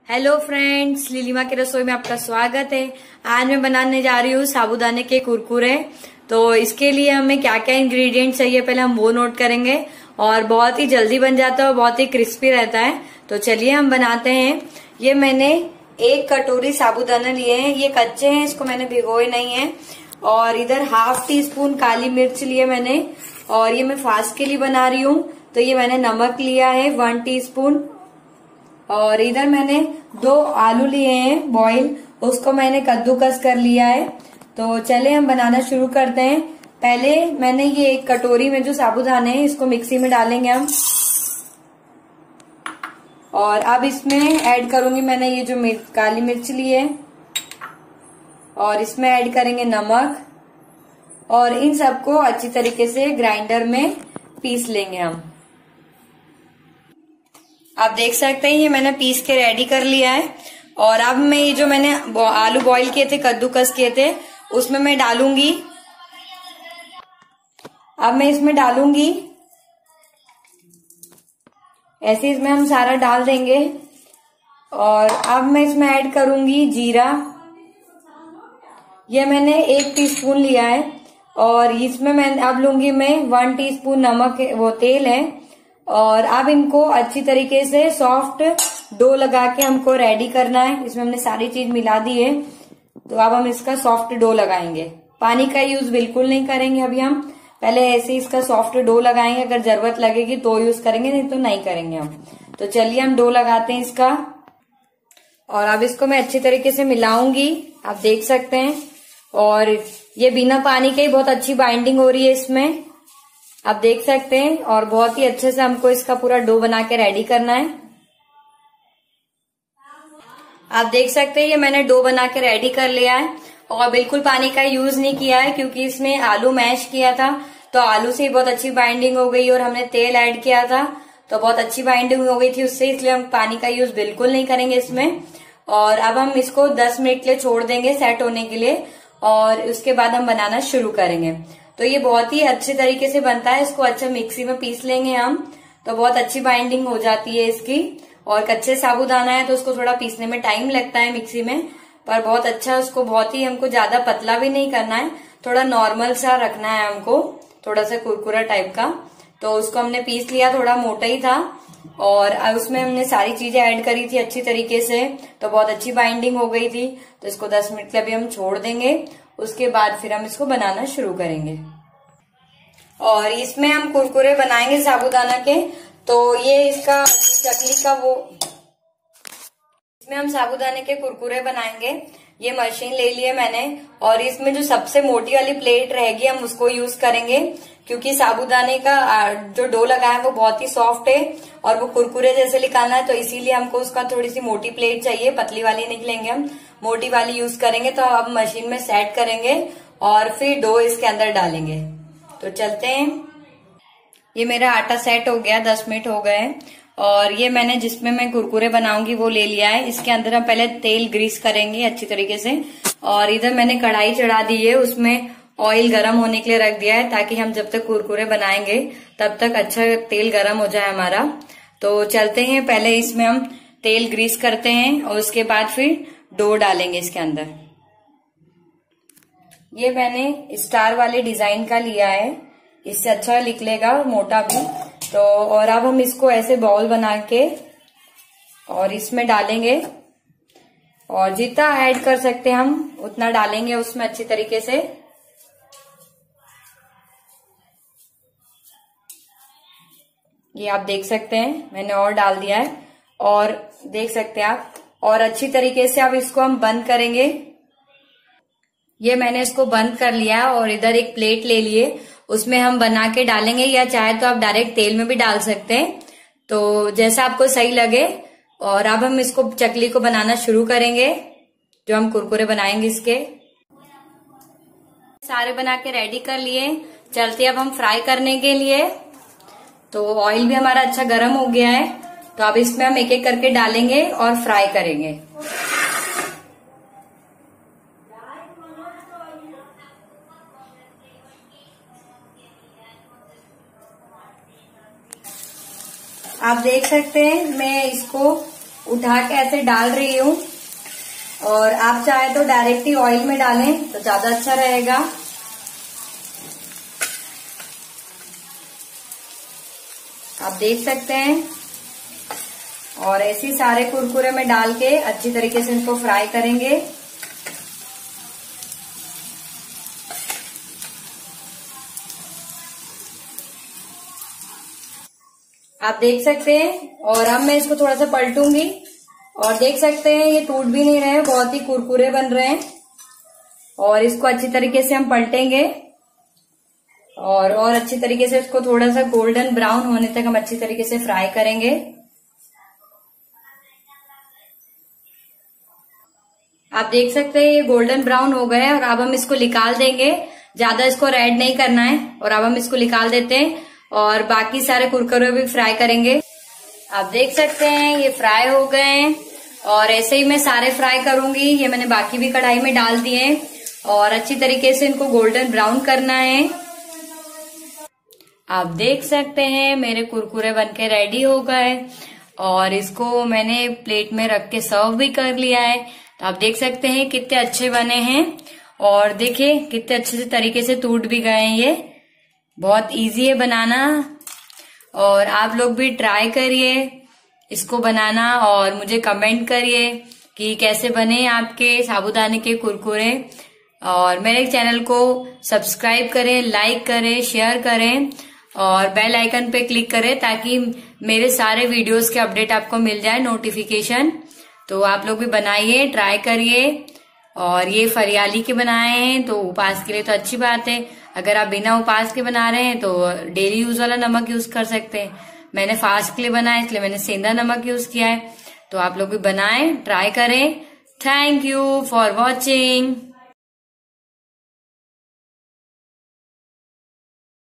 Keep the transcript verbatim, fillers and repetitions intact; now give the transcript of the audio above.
Hello friends, लीलिमा की रसोई में आपका स्वागत है। आज मैं बनाने जा रही हूँ साबूदाने के कुरकुरे। तो इसके लिए हमें क्या क्या इंग्रेडिएंट्स चाहिए पहले हम वो नोट करेंगे। और बहुत ही जल्दी बन जाता है और बहुत ही क्रिस्पी रहता है। तो चलिए हम बनाते हैं। ये मैंने एक कटोरी साबूदाना लिए हैं। ये कच्चे हैं, इसको मैंने भिगोए नहीं है। और इधर हाफ टी स्पून काली मिर्च लिए मैंने। और ये मैं फास्ट के लिए बना रही हूँ तो ये मैंने नमक लिया है वन टी स्पून। और इधर मैंने दो आलू लिए हैं बॉईल, उसको मैंने कद्दूकस कर लिया है। तो चले हम बनाना शुरू करते हैं। पहले मैंने ये एक कटोरी में जो साबूदाने हैं इसको मिक्सी में डालेंगे हम। और अब इसमें ऐड करूंगी मैंने ये जो मिर्च काली मिर्च ली है। और इसमें ऐड करेंगे नमक। और इन सबको अच्छी तरीके से ग्राइंडर में पीस लेंगे हम। आप देख सकते हैं ये मैंने पीस के रेडी कर लिया है। और अब मैं ये जो मैंने आलू बॉईल किए थे, कद्दूकस किए थे, उसमें मैं डालूंगी। अब मैं इसमें डालूंगी, ऐसे इसमें हम सारा डाल देंगे। और अब मैं इसमें ऐड करूंगी जीरा। ये मैंने एक टीस्पून लिया है। और इसमें मैं अब लूंगी मैं वन टीस्पून नमक, वो तेल है। और अब इनको अच्छी तरीके से सॉफ्ट डो लगा के हमको रेडी करना है। इसमें हमने सारी चीज मिला दी है। तो अब हम इसका सॉफ्ट डो लगाएंगे। पानी का यूज बिल्कुल नहीं करेंगे अभी हम। पहले ऐसे इसका सॉफ्ट डो लगाएंगे, अगर जरूरत लगेगी तो यूज करेंगे, नहीं तो नहीं करेंगे हम। तो चलिए हम डो लगाते हैं इसका। और अब इसको मैं अच्छी तरीके से मिलाऊंगी, आप देख सकते हैं। और ये बिना पानी के ही बहुत अच्छी बाइंडिंग हो रही है इसमें, आप देख सकते हैं। और बहुत ही अच्छे से हमको इसका पूरा डो बना के रेडी करना है। आप देख सकते हैं ये मैंने डो बना के रेडी कर लिया है। और बिल्कुल पानी का यूज नहीं किया है क्योंकि इसमें आलू मैश किया था तो आलू से ही बहुत अच्छी बाइंडिंग हो गई। और हमने तेल ऐड किया था तो बहुत अच्छी बाइंडिंग हो गई थी उससे, इसलिए हम पानी का यूज बिल्कुल नहीं करेंगे इसमें। और अब हम इसको दस मिनट के लिए छोड़ देंगे सेट होने के लिए। और उसके बाद हम बनाना शुरू करेंगे। तो ये बहुत ही अच्छे तरीके से बनता है। इसको अच्छा मिक्सी में पीस लेंगे हम, तो बहुत अच्छी बाइंडिंग हो जाती है इसकी। और कच्चे साबूदाना है तो उसको थोड़ा पीसने में टाइम लगता है मिक्सी में, पर बहुत अच्छा उसको, बहुत ही हमको ज्यादा पतला भी नहीं करना है, थोड़ा नॉर्मल सा रखना है हमको, थोड़ा सा कुरकुरा टाइप का। तो उसको हमने पीस लिया, थोड़ा मोटा ही था। और उसमें हमने सारी चीजें ऐड करी थी अच्छी तरीके से, तो बहुत अच्छी बाइंडिंग हो गई थी। तो इसको दस मिनट के लिए अभी हम छोड़ देंगे। उसके बाद फिर हम इसको बनाना शुरू करेंगे। और इसमें हम कुरकुरे बनाएंगे साबूदाना के। तो ये इसका चकली का वो, इसमें हम साबूदाने के कुरकुरे बनाएंगे। ये मशीन ले ली है मैंने। और इसमें जो सबसे मोटी वाली प्लेट रहेगी हम उसको यूज करेंगे, क्योंकि साबूदाने का जो डो लगा है वो बहुत ही सॉफ्ट है और वो कुरकुरे जैसे निकालना है। तो इसीलिए हमको उसका थोड़ी सी मोटी प्लेट चाहिए, पतली वाली निकलेंगे हम, मोटी वाली यूज करेंगे। तो अब मशीन में सेट करेंगे और फिर डो इसके अंदर डालेंगे। तो चलते हैं। ये मेरा आटा सेट हो गया, दस मिनट हो गए। और ये मैंने जिसमें मैं कुरकुरे बनाऊंगी वो ले लिया है। इसके अंदर हम पहले तेल ग्रीस करेंगे अच्छी तरीके से। और इधर मैंने कढ़ाई चढ़ा दी है, उसमें ऑयल गरम होने के लिए रख दिया है, ताकि हम जब तक कुरकुरे बनाएंगे तब तक अच्छा तेल गरम हो जाए हमारा। तो चलते हैं, पहले इसमें हम तेल ग्रीस करते हैं और उसके बाद फिर डो डालेंगे इसके अंदर। ये मैंने स्टार वाले डिजाइन का लिया है, इससे अच्छा निकलेगा, मोटा भी। तो और अब हम इसको ऐसे बॉल बना के और इसमें डालेंगे। और जितना ऐड कर सकते हैं हम उतना डालेंगे उसमें अच्छी तरीके से। ये आप देख सकते हैं मैंने और डाल दिया है। और देख सकते हैं आप, और अच्छी तरीके से अब इसको हम बंद करेंगे। ये मैंने इसको बंद कर लिया। और इधर एक प्लेट ले लिए, उसमें हम बना के डालेंगे, या चाहे तो आप डायरेक्ट तेल में भी डाल सकते हैं, तो जैसा आपको सही लगे। और अब हम इसको, चकली को बनाना शुरू करेंगे, जो हम कुरकुरे बनाएंगे इसके। सारे बना के रेडी कर लिए, चलते अब हम फ्राई करने के लिए। तो ऑयल भी हमारा अच्छा गर्म हो गया है, तो अब इसमें हम एक एक करके डालेंगे और फ्राई करेंगे। आप देख सकते हैं मैं इसको उठा के ऐसे डाल रही हूँ, और आप चाहे तो डायरेक्ट ही ऑयल में डालें तो ज्यादा अच्छा रहेगा। आप देख सकते हैं, और ऐसे ही सारे कुरकुरे में डाल के अच्छी तरीके से इनको फ्राई करेंगे। आप देख सकते हैं, और अब मैं इसको थोड़ा सा पलटूंगी, और देख सकते हैं ये टूट भी नहीं रहे हैं, बहुत ही कुरकुरे बन रहे हैं। और इसको अच्छी तरीके से हम पलटेंगे, और और अच्छी तरीके से इसको थोड़ा सा गोल्डन ब्राउन होने तक हम अच्छी तरीके से फ्राई करेंगे। आप देख सकते हैं ये गोल्डन ब्राउन हो गए, और अब हम इसको निकाल देंगे। ज्यादा इसको रेड नहीं करना है, और अब हम इसको निकाल देते हैं और बाकी सारे कुरकुरे भी फ्राई करेंगे। आप देख सकते हैं ये फ्राई हो गए हैं, और ऐसे ही मैं सारे फ्राई करूंगी। ये मैंने बाकी भी कढ़ाई में डाल दिए हैं, और अच्छी तरीके से इनको गोल्डन ब्राउन करना है। आप देख सकते हैं मेरे कुरकुरे बनके रेडी हो गए, और इसको मैंने प्लेट में रख के सर्व भी कर लिया है। तो आप देख सकते हैं कितने अच्छे बने हैं, और देखिए कितने अच्छे से तरीके से टूट भी गए हैं। ये बहुत इजी है बनाना, और आप लोग भी ट्राई करिए इसको बनाना, और मुझे कमेंट करिए कि कैसे बने आपके साबूदाने के कुरकुरे। और मेरे चैनल को सब्सक्राइब करें, लाइक करें, शेयर करें, और बेल आइकन पे क्लिक करें ताकि मेरे सारे वीडियोस के अपडेट आपको मिल जाए, नोटिफिकेशन। तो आप लोग भी बनाइए, ट्राई करिए। और ये फरियाली के बनाए हैं तो उपास के लिए तो अच्छी बात है। अगर आप बिना उपास के बना रहे हैं तो डेली यूज वाला नमक यूज कर सकते हैं। मैंने फास्ट के लिए बनाया इसलिए मैंने सेंधा नमक यूज किया है। तो आप लोग भी बनाएं, ट्राई करें। Thank you for watching.